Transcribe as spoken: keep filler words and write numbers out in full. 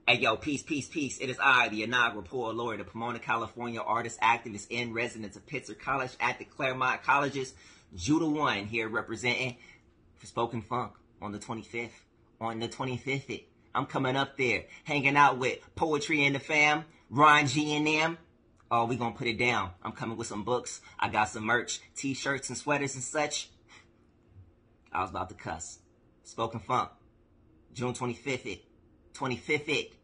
Hey, yo, peace, peace, peace. It is I, the inaugural poet laureate of Pomona, California, artist, activist, and resident of Pitzer College at the Claremont Colleges. Judah One here representing for Spoken Funk on the twenty-fifth. On the twenty-fifth, I'm coming up there, hanging out with Poetry and the Fam, Ron G and them. Oh, we gonna put it down. I'm coming with some books. I got some merch, t-shirts and sweaters and such. I was about to cuss. Spoken Funk, June twenty-fifth, twenty-fifth.